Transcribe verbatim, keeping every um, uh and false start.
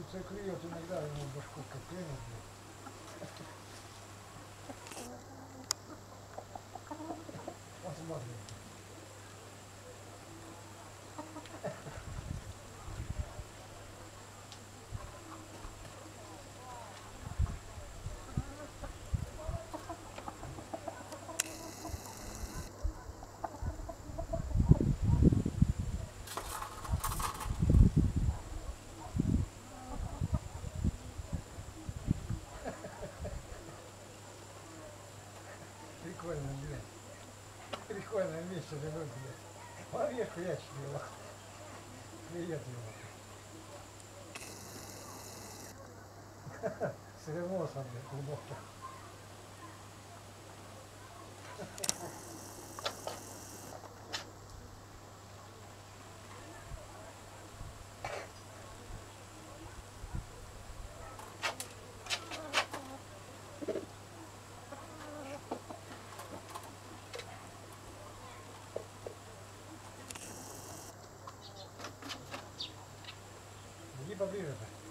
Солнце клюет иногда, ему башку как клюнет. Посмотрим. Прикольно, блядь. Прикольно вместе живут, блядь. Поверх прячет его. Привет его. С ремонтом, блядь, глубоко. Иди поближе.